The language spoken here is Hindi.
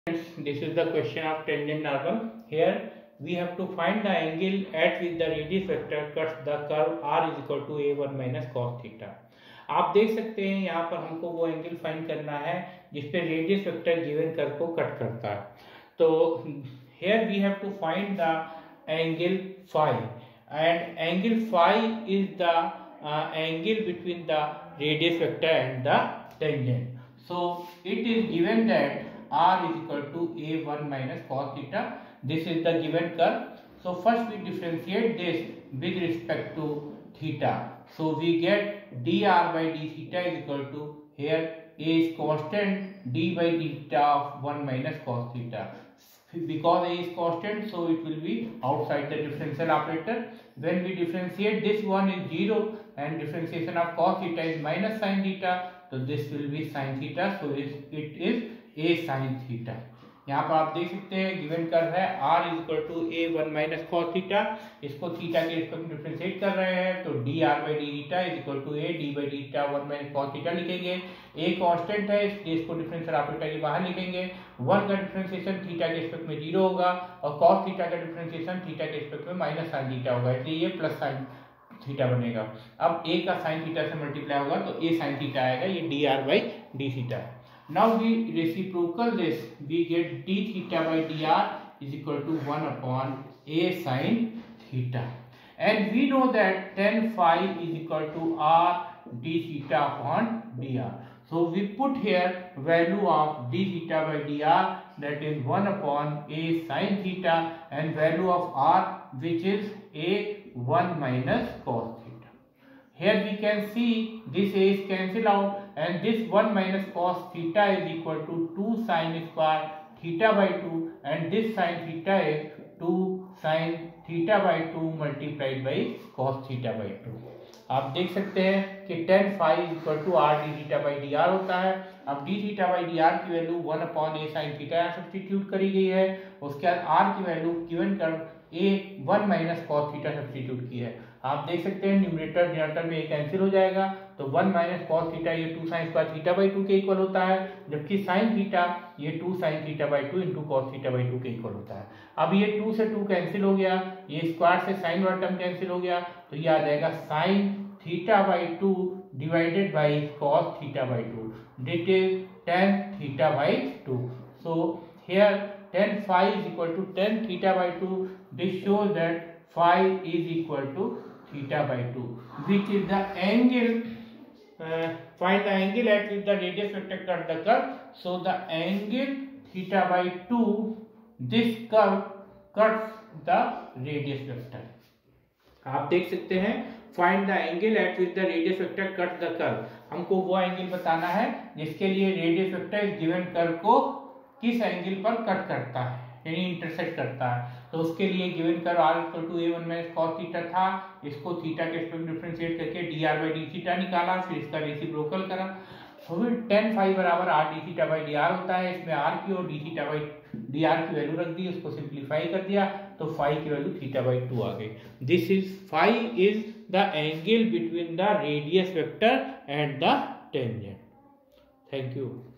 This is the question of tangent normal. Here we have to find the angle at which the radius vector cuts the curve r is equal to a1 minus cos theta. आप देख सकते हैं यहाँ पर हमको वो एंगल फाइंड करना है जिसपे रेडियस वेक्टर गिवन कर्व को कट करता है. तो here we have to find the angle phi, and angle phi is the angle between the radius vector and the tangent. So it is given that r is equal to a1 minus cos theta. This is the given curve. So first we differentiate this with respect to theta. So we get dr by d theta is equal to, here a is constant, d by d theta of 1 minus cos theta. Because a is constant, so it will be outside the differential operator. When we differentiate, this one is 0 and differentiation of cos theta is minus sin theta, so this will be sin theta, so it is a sin theta. यहाँ पर आप देख सकते हैं गिवन कर्व है r is equal to a1 minus cos theta. इसको थीटा के रिस्पेक्ट में डिफरेंशिएट कर रहे हैं तो dr by D theta is equal to a d by D theta 1 minus cos theta लिखेंगे. a कांस्टेंट है इसलिए इसको डिफरेंशियल ऑपरेटर के बाहर लिखेंगे. 1 का डिफरेंशिएशन थीटा के रिस्पेक्ट में 0 होगा और cos थीटा का डिफरेंशिएशन थीटा के रिस्पेक्ट में माइनस sin थीटा होगा, इसलिए ये प्लस sin थीटा बनेगा. अब a का sin थीटा से मल्टीप्लाई होगा तो a sin थीटा आएगा, ये dr बाई डी थीटा है. Now we reciprocal this, we get d theta by dr is equal to 1 upon a sin theta, and we know that tan phi is equal to r d theta upon dr. So we put here value of d theta by dr, that is 1 upon a sin theta, and value of r which is a 1 minus cos theta. Here we can see this a is cancelled out and this 1 minus cos theta is equal to 2 sin square theta by 2, and this sin theta is 2 sin theta by 2 multiplied by cos theta by 2. आप देख सकते हैं कि tan phi is equal to r d theta by dr होता है. अब d theta by dr की value 1 upon a sin theta यहाँ सब्स्टिट्यूट करी गई है. उसके बाद r की value given curve a 1 minus cos theta substitute की है. आप देख सकते हैं न्यूमरेटर डिनोमिनेटर में ये कैंसिल हो जाएगा तो 1 माइनस cos थीटा ये 2 sin स्क्वायर थीटा बाई 2 के इक्वल होता है, जबकि sin थीटा ये 2 sin theta by 2 into cos theta by 2 के इक्वल होता है. अब ये 2 से 2 कैंसिल हो गया, ये स्क्वायर से sin वाला टर्म कैंसिल हो गया, तो ये आ जाएगा sin theta by 2 divided by cos theta by 2, that is tan theta by 2. So here tan phi is equal to tan theta by 2. This shows that phi is equal to theta by 2, which is the angle. Find the angle at which the radius vector cut the curve. So the angle theta by 2, this curve cuts the radius vector. आप देख सकते हैं find the angle at which the radius vector cut the curve. हमको वो एंगल बताना है जिसके लिए रेडियस वेक्टर इस गिवन कर्व को किस एंगल पर कट करता है, यानी इंटरसेक्ट करता है. तो उसके लिए given curve r equal to a1 minus cos theta था, इसको थीटा के रिस्पेक्ट में डिफरेंशिएट करके dr बाई डी थीटा निकाला, फिर इसका रेसिप्रोकल करा. तो फिर tan phi बराबर r d theta by dr होता है. इसमें r की और d थीटा बाई dr की वैल्यू रख दी, उसको सिंप्लीफाई कर दिया तो phi की वैल्यू थीटा बाई 2 आ गई. This is phi is the angle between the radius vector and the tangent. Thank you.